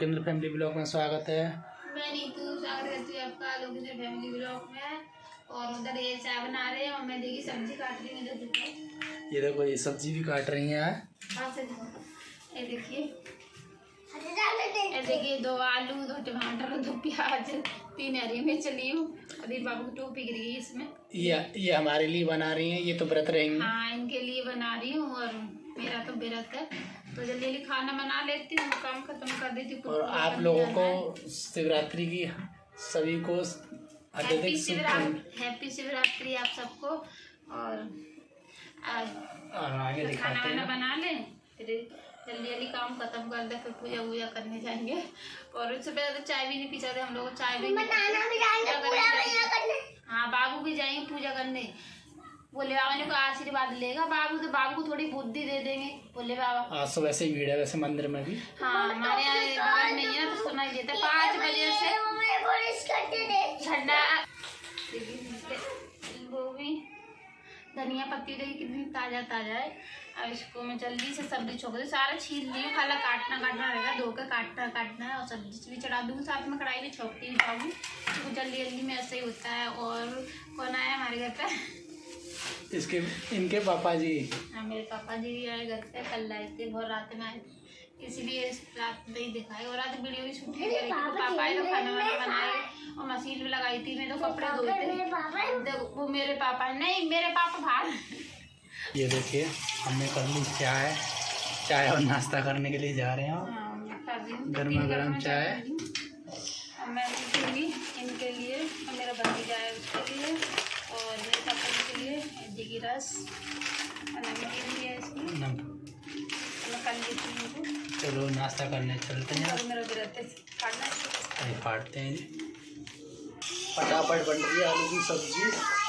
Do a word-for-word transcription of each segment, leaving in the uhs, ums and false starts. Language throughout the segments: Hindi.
लोकेंद्र फैमिली ब्लॉग में स्वागत है। मैं नीतू स्वागत करती हूँ आपका लोकेंद्र फैमिली ब्लॉग में। और उधर ये चाय बना रहे हैं और मैं देखिए सब्जी काट रही हूँ। इधर ये देखो ये सब्जी भी काट रही हैं। ये देखिए ये देखिए दो आलू, दो टमाटर, दो प्याज, तीन हरी मिर्च ली हूँ। अभी बाबू की टोपी गिर गई इसमें। ये ये हमारे लिए बना रही हैं, ये तो व्रत रहेंगी। हाँ इनके लिए बना रही हूँ और मेरा तो व्रत है तो जल्दी जल्दी खाना बना लेती हूँ, काम खत्म कर देती हूँ। और आप लोगों को शिवरात्रि की सभी को हैप्पी शिवरात्रि, हैप्पी शिवरात्रि आप सबको। और आज आगे तो खाना वाना बना लें, फिर जल्दी जल्दी काम खत्म कर दे, फिर पूजा वूजा करने जाएंगे। और उससे पहले तो चाय भी नहीं पी सकते हम लोग, चाय भी हाँ बाबू भी जाएंगे पूजा करने। बोले बाबा ने को आशीर्वाद लेगा बाबू, तो बाबू को थोड़ी बुद्धि दे देंगे। बोले बाबा आज तो वैसे ही भीड़ है वैसे मंदिर में भी। हाँ हमारे यहाँ बगल में ही है तो सुनाई देता है पाँच बजे से झंडा। वो भी धनिया पत्ती देखिए कितनी ताजा ताजा है। अब इसको मैं जल्दी से सब्जी छोड़ दूँ, सारा छील ली हूँ, खाला काटना काटना रहेगा, धो कर काटना काटना है और सब्जी भी चढ़ा दूँगी साथ में, कढ़ाई भी छोड़ती हूँ बाबू तो जल्दी जल्दी में ऐसे ही होता है। और कौन आया हमारे घर पे? इसके इनके पापा जी। हाँ मेरे पापा जी भी आए घर पे, कल आए थे, बहुत रात में आए, इसीलिए रात में ही दिखाए। और आज वीडियो भी शूट किया, पापा आए तो खाना वाना बनाए और मशीन भी लगाई थी, मैं तो कपड़े धोए थे। वो मेरे पापा नहीं, मेरे पापा बाहर। ये देखिए हमने कर ली चाय, चाय और नाश्ता करने के लिए जा रहे हैं। गर्मा गर्म चाय मैं पीऊँगी इनके लिए और मेरा भतीजा है उसके लिए और मेरे पापा के लिए हल्दी की रस और नमकीन भी है इसमें, मैं कर लेती हूँ। चलो नाश्ता करने चलते हैं। मेरा व्रत है, फाड़ना फाड़ते हैं। फटाफट बन रही है आलू की सब्जी,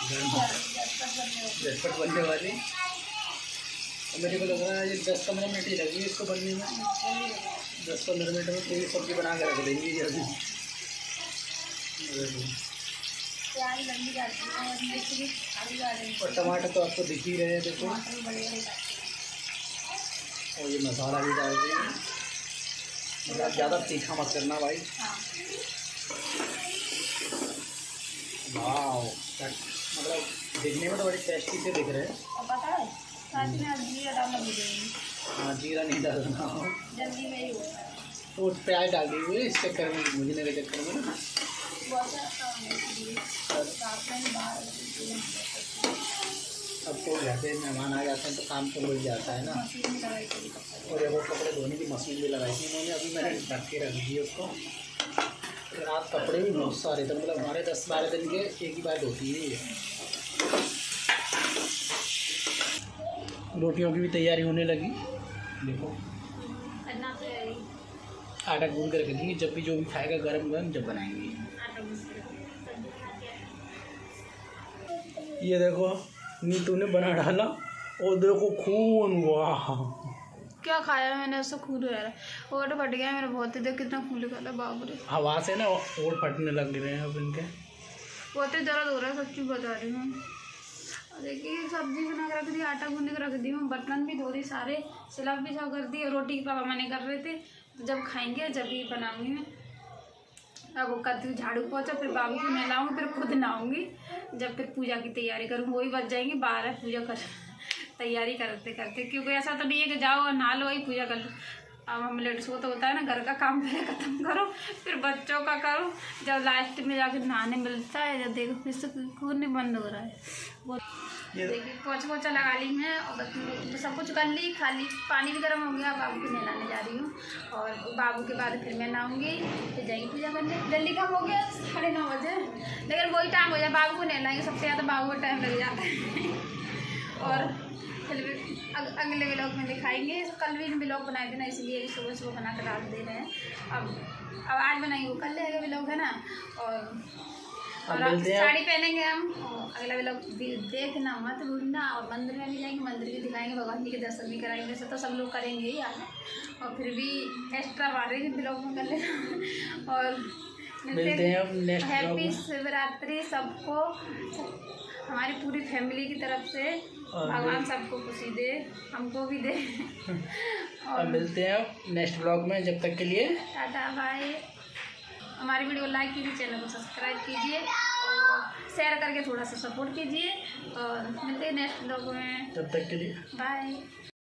झटपट बनने वाली। मेरे को लग रहा है ये दस पंद्रह मिनट ही लगेगी इसको बनने में। दस पंद्रह मिनट में पूरी सब्जी बना कर रख देंगे जल्दी। और टमाटर तो आपको दिख ही रहे हैं, देखो। और ये मसाला भी डाल देंगे, मतलब ज़्यादा तीखा मत करना भाई। वाह मतलब दिखने में तो बड़ी टेस्टी से दिख रहे हैं। हाँ जीरा नहीं डालना, जल्दी में ही होता है। तो प्याज डाल दी हुई इस चक्कर में, मुझे के चक्कर में ना। अब तो घर पे मेहमान आ जाते हैं तो काम तो हो जाता है ना। और ये वो कपड़े धोने की मशीन भी लगाई थी उन्होंने, अभी मैंने ढक के रख दी उसको। रात कपड़े भी बहुत सारे थे, मतलब हमारे दस बारह दिन के एक ही बार धोती है ये। रोटियों की भी तैयारी होने लगी, देखो आटा गूंद कर रखेंगे, जब भी जो भी खाएगा गरम गरम जब बनाएंगे। ये देखो नीतू ने बना डाला और देखो खून, वाह क्या खाया मैंने, उससे खून है और फट गया मेरा बहुत ही। देख कितना खून निकाला बाबू रे, हवा से ना और फटने लग रहे हैं अब इनके, बहुत ही दर्द हो रहा है, सच्ची बता रही हूँ। देखिए सब्जी बना के रख दी, आटा गूंद के रख दी हूँ, बर्तन भी धो दी सारे, सिलप भी साफ कर दी। और रोटी की पापा मैंने कर रहे थे तो जब खाएंगे जब ही बनाऊंगी मैं। अब वो करती हूँ झाड़ू पोछा, फिर बाबू को नहलाऊंगी, फिर खुद नहाऊंगी, जब फिर पूजा की तैयारी करूँ वही बच जाएंगी बारह पूजा कर तैयारी करते करते। क्योंकि ऐसा तो नहीं है कि जाओ नहा लो वही पूजा कर लो। अब हम लेट्स को तो होता है ना घर का काम पहले ख़त्म करो फिर बच्चों का करो, जब लास्ट में जाके नहाने मिलता है जब देखो फिर से खून नहीं बंद हो रहा है। वो देखिए पोछा पोछा लगा ली मैं और तो सब कुछ कर ली, खाली पानी भी गर्म हो गया। बाबू को नहलाने जा रही हूँ और बाबू के बाद फिर मैं नहाऊंगी, फिर जाएंगी पूजा करने। जल्दी कम हो गया साढ़े नौ बजे, लेकिन वही टाइम हो जाए बाबू को नहलाएंगे, सबसे ज़्यादा बाबू को टाइम लग जाता है। और फिर अग, अगले व्लॉग में दिखाएंगे। कल भी व्लॉग बनाए थे ना, इसलिए सुबह सुबह बना कर डाल दे रहे हैं। अब अब आज बनाएंगे वो कल रहेगा व्लॉग है ना। और और साड़ी पहनेंगे हम, अगला व्लॉग भी देखना मत भूलना। और मंदिर में भी जाएंगे, मंदिर भी दिखाएंगे, भगवान जी के दर्शन भी कराएंगे। वैसे तो सब लोग करेंगे ही यार, और फिर भी एक्स्ट्रा वाले भी व्लॉग में कर लेना। और मिलते हैं नेक्स्ट। हैप्पी शिवरात्रि सबको। हमारी पूरी फैमिली की तरफ से और भगवान सबको खुशी दे, हमको भी दे। और मिलते हैं नेक्स्ट ब्लॉग में, जब तक के लिए टाटा बाय। हमारी वीडियो लाइक कीजिए, चैनल को सब्सक्राइब कीजिए और शेयर करके थोड़ा सा सपोर्ट कीजिए और मिलते हैं नेक्स्ट ब्लॉग में। तब तक के लिए बाय।